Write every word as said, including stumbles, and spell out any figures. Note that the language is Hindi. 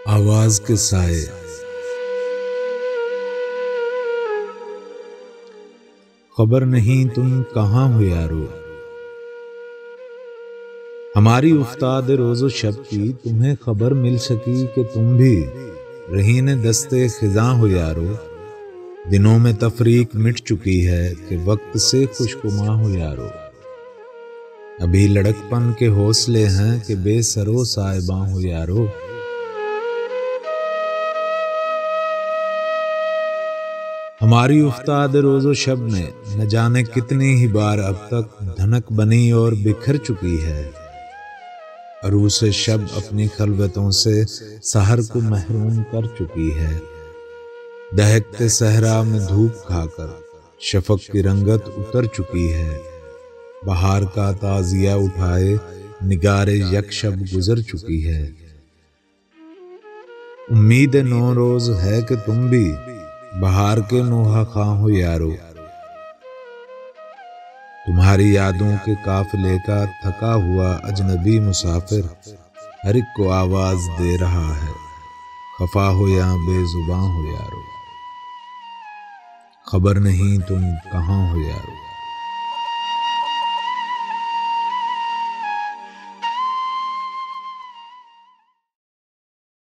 आवाज के साए। खबर नहीं तुम कहाँ हो यारो, हमारी उफ्ताद रोज़ो शब की तुम्हें खबर मिल सकी कि तुम भी रहीने दस्ते खिज़ां हो यारो। दिनों में तफरीक मिट चुकी है कि वक्त से खुशकुमा हो यारो। अभी लड़कपन के हौसले हैं कि बेसरो साहिबां हो यारो। हमारी उफ्ताद रोज़ो शब में न जाने कितनी ही बार अब तक धनक बनी और बिखर चुकी है। अरूस शब अपनी खलवतों से सहर को महरूम कर चुकी है। दहकते सहरा में धूप खाकर शफक की रंगत उतर चुकी है। बहार का ताजिया उठाए निगारे यक शब गुजर चुकी है। उम्मीद नौ रोज है कि तुम भी बहार के नोहा खां हो यारो। तुम्हारी यादों के काफिले का थका हुआ अजनबी मुसाफिर हर एक को आवाज दे रहा है, खफा हो या बेजुबां हो यारो। खबर नहीं तुम कहाँ हो यारो।